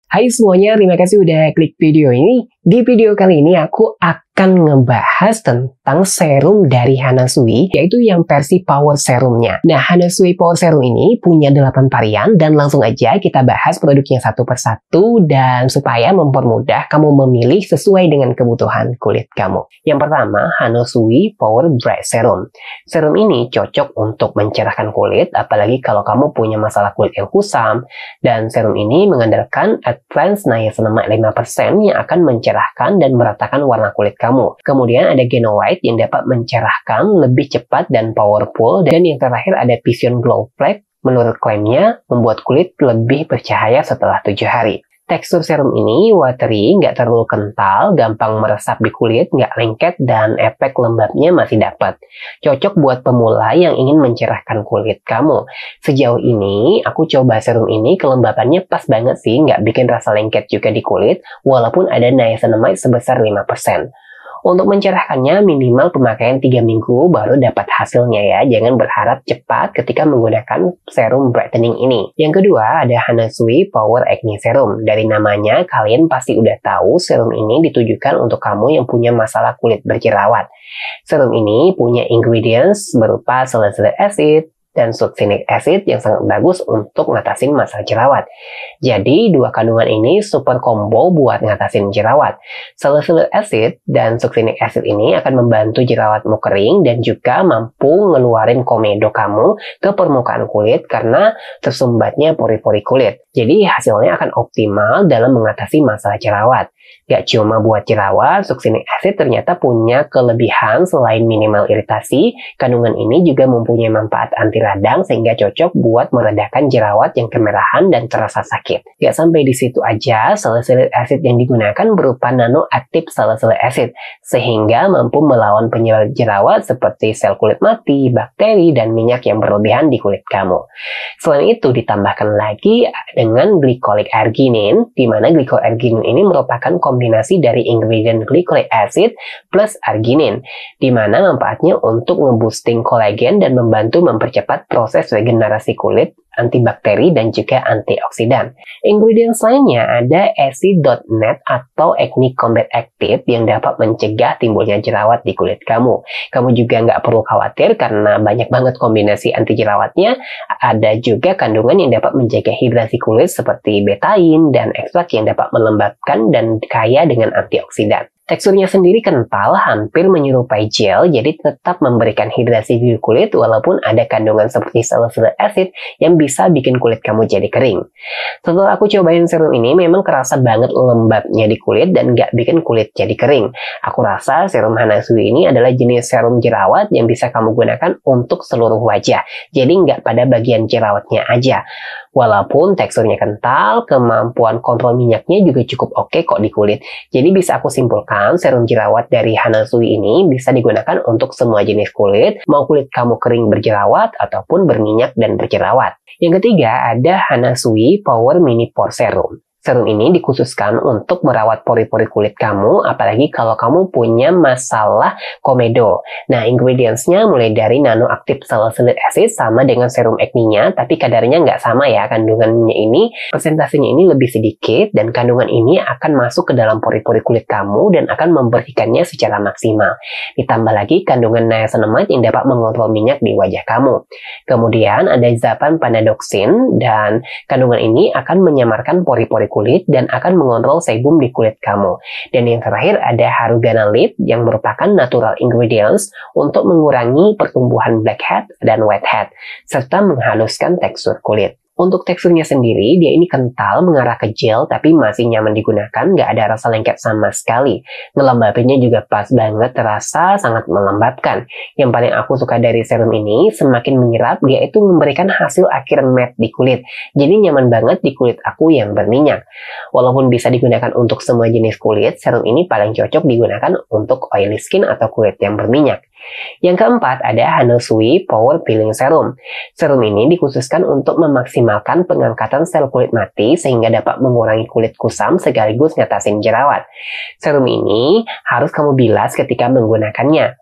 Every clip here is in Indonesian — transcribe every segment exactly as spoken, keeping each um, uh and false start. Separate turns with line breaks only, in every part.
Hai semuanya, terima kasih udah klik video ini. Di video kali ini aku akan ngebahas tentang serum dari Hanasui, yaitu yang versi Power Serumnya. Nah, Hanasui Power Serum ini punya delapan varian dan langsung aja kita bahas produknya satu persatu dan supaya mempermudah kamu memilih sesuai dengan kebutuhan kulit kamu. Yang pertama, Hanasui Power Bright Serum. Serum ini cocok untuk mencerahkan kulit, apalagi kalau kamu punya masalah kulit yang kusam, dan serum ini mengandalkan Advanced Niacinamide lima persen yang akan mencerahkan dan meratakan warna kulit kamu. Kemudian ada Geno White yang dapat mencerahkan lebih cepat dan powerful, dan yang terakhir ada Vision Glow Flex. Menurut klaimnya, membuat kulit lebih bercahaya setelah tujuh hari. Tekstur serum ini watery, nggak terlalu kental, gampang meresap di kulit, nggak lengket, dan efek lembabnya masih dapat. Cocok buat pemula yang ingin mencerahkan kulit kamu. Sejauh ini, aku coba serum ini, kelembabannya pas banget sih, nggak bikin rasa lengket juga di kulit, walaupun ada niacinamide sebesar lima persen. Untuk mencerahkannya minimal pemakaian tiga minggu baru dapat hasilnya ya. Jangan berharap cepat ketika menggunakan serum brightening ini. Yang kedua ada Hanasui Power Acne Serum. Dari namanya kalian pasti udah tahu serum ini ditujukan untuk kamu yang punya masalah kulit berjerawat. Serum ini punya ingredients berupa salicylic acid dan succinic acid yang sangat bagus untuk ngatasin masalah jerawat. Jadi dua kandungan ini super combo buat ngatasin jerawat. Salicylic acid dan succinic acid ini akan membantu jerawatmu kering dan juga mampu ngeluarin komedo kamu ke permukaan kulit karena tersumbatnya pori-pori kulit. Jadi hasilnya akan optimal dalam mengatasi masalah jerawat. Gak cuma buat jerawat, succinic acid ternyata punya kelebihan selain minimal iritasi, kandungan ini juga mempunyai manfaat anti radang sehingga cocok buat meredakan jerawat yang kemerahan dan terasa sakit. Gak sampai di situ aja, salicylic acid yang digunakan berupa nanoaktif salicylic acid sehingga mampu melawan penyebab jerawat seperti sel kulit mati, bakteri, dan minyak yang berlebihan di kulit kamu. Selain itu ditambahkan lagi dengan glycolic arginine, di mana glycolic arginine ini merupakan kombinasi dari ingredient glycolic acid plus arginin, di mana manfaatnya untuk nge-boosting kolagen dan membantu mempercepat proses regenerasi kulit, antibakteri, dan juga antioksidan. Ingredients lainnya ada acid dot net atau Acne Combat Active yang dapat mencegah timbulnya jerawat di kulit kamu. Kamu juga nggak perlu khawatir karena banyak banget kombinasi anti jerawatnya. Ada juga kandungan yang dapat menjaga hidrasi kulit seperti betaine dan ekstrak yang dapat melembabkan dan kaya dengan antioksidan. Teksturnya sendiri kental, hampir menyerupai gel, jadi tetap memberikan hidrasi di kulit walaupun ada kandungan seperti salicylic acid yang bisa bikin kulit kamu jadi kering. Setelah aku cobain serum ini, memang kerasa banget lembabnya di kulit dan nggak bikin kulit jadi kering. Aku rasa serum Hanasui ini adalah jenis serum jerawat yang bisa kamu gunakan untuk seluruh wajah, jadi nggak pada bagian jerawatnya aja. Walaupun teksturnya kental, kemampuan kontrol minyaknya juga cukup oke kok di kulit. Jadi bisa aku simpulkan, serum jerawat dari Hanasui ini bisa digunakan untuk semua jenis kulit, mau kulit kamu kering berjerawat ataupun berminyak dan berjerawat. Yang ketiga ada Hanasui Power Mini Pore Serum. Serum ini dikhususkan untuk merawat pori-pori kulit kamu, apalagi kalau kamu punya masalah komedo. Nah, ingredients-nya mulai dari nanoaktif salicylic acid sama dengan serum acne-nya, tapi kadarnya nggak sama ya kandungannya ini. Persentasenya ini lebih sedikit, dan kandungan ini akan masuk ke dalam pori-pori kulit kamu dan akan membersihkannya secara maksimal. Ditambah lagi kandungan niacinamide yang dapat mengontrol minyak di wajah kamu. Kemudian ada zapan panadoxin, dan kandungan ini akan menyamarkan pori-pori kulit dan akan mengontrol sebum di kulit kamu. Dan yang terakhir ada Harugana Lip yang merupakan natural ingredients untuk mengurangi pertumbuhan blackhead dan whitehead serta menghaluskan tekstur kulit. Untuk teksturnya sendiri, dia ini kental mengarah ke gel tapi masih nyaman digunakan, nggak ada rasa lengket sama sekali. Ngelembabinnya juga pas banget, terasa sangat melembabkan. Yang paling aku suka dari serum ini, semakin menyerap, dia itu memberikan hasil akhir matte di kulit. Jadi nyaman banget di kulit aku yang berminyak. Walaupun bisa digunakan untuk semua jenis kulit, serum ini paling cocok digunakan untuk oily skin atau kulit yang berminyak. Yang keempat ada Hanasui Power Peeling Serum. Serum ini dikhususkan untuk memaksimalkan pengangkatan sel kulit mati sehingga dapat mengurangi kulit kusam sekaligus ngatasin jerawat. Serum ini harus kamu bilas ketika menggunakannya.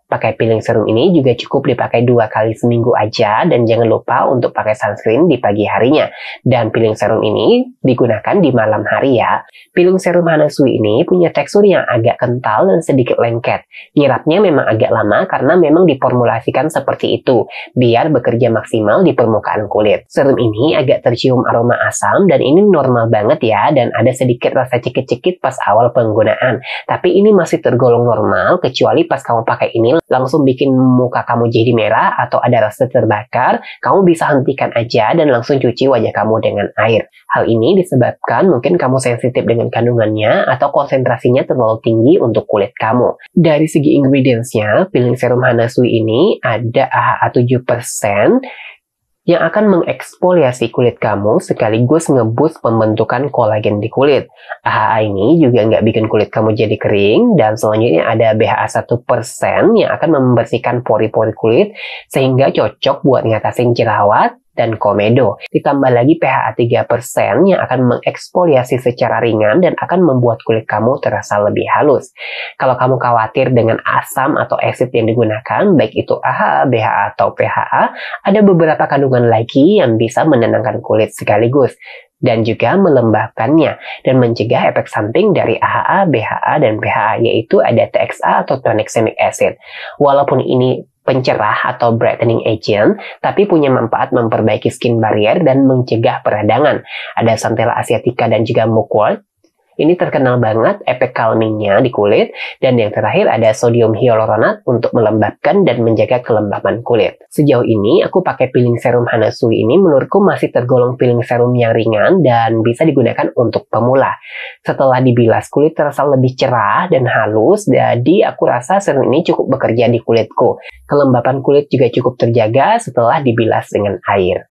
Pakai peeling serum ini juga cukup dipakai dua kali seminggu aja, dan jangan lupa untuk pakai sunscreen di pagi harinya. Dan peeling serum ini digunakan di malam hari ya. Peeling serum Hana Sui ini punya tekstur yang agak kental dan sedikit lengket. Nyirapnya memang agak lama karena memang diformulasikan seperti itu, biar bekerja maksimal di permukaan kulit. Serum ini agak tercium aroma asam dan ini normal banget ya, dan ada sedikit rasa cekit-cekit pas awal penggunaan. Tapi ini masih tergolong normal, kecuali pas kamu pakai ini langsung bikin muka kamu jadi merah atau ada rasa terbakar, kamu bisa hentikan aja dan langsung cuci wajah kamu dengan air. Hal ini disebabkan mungkin kamu sensitif dengan kandungannya atau konsentrasinya terlalu tinggi untuk kulit kamu. Dari segi ingredients-nya, peeling serum Hana Sui ini ada A H A tujuh persen yang akan mengeksfoliasi kulit kamu sekaligus ngeboost pembentukan kolagen di kulit. A H A ini juga nggak bikin kulit kamu jadi kering, dan selanjutnya ada B H A satu persen yang akan membersihkan pori-pori kulit sehingga cocok buat ngatasin jerawat dan komedo. Ditambah lagi P H A tiga persen yang akan mengeksfoliasi secara ringan dan akan membuat kulit kamu terasa lebih halus. Kalau kamu khawatir dengan asam atau asid yang digunakan, baik itu A H A, B H A, atau P H A, ada beberapa kandungan lagi yang bisa menenangkan kulit sekaligus dan juga melembabkannya dan mencegah efek samping dari A H A, B H A, dan P H A, yaitu ada T X A atau tranexamic acid. Walaupun ini pencerah atau brightening agent, tapi punya manfaat memperbaiki skin barrier dan mencegah peradangan. Ada Centella asiatica dan juga mugwort. Ini terkenal banget efek calmingnya di kulit. Dan yang terakhir ada sodium hyaluronat untuk melembabkan dan menjaga kelembapan kulit. Sejauh ini aku pakai peeling serum Hana Sui ini menurutku masih tergolong peeling serum yang ringan dan bisa digunakan untuk pemula. Setelah dibilas, kulit terasa lebih cerah dan halus, jadi aku rasa serum ini cukup bekerja di kulitku. Kelembapan kulit juga cukup terjaga setelah dibilas dengan air.